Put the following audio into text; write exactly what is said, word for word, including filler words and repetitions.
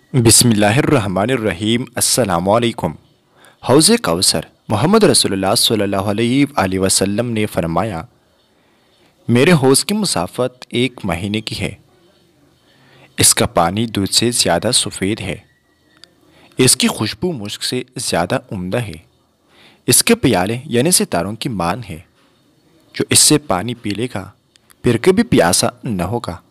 बिस्मिल्लाहिर्रहमानिर्रहीम अस्सलामुअलैकुम। हौज़ कौसर मोहम्मद रसूलुल्लाह सल्लल्लाहु अलैहि वसल्लम ने फरमाया, मेरे हौज़ की मुसाफ़त एक महीने की है। इसका पानी दूध से ज़्यादा सफ़ेद है। इसकी खुशबू मुश्क से ज़्यादा उम्दा है। इसके प्याले यानी सितारों की मान है। जो इससे पानी पी लेगा फिर कभी प्यासा न होगा।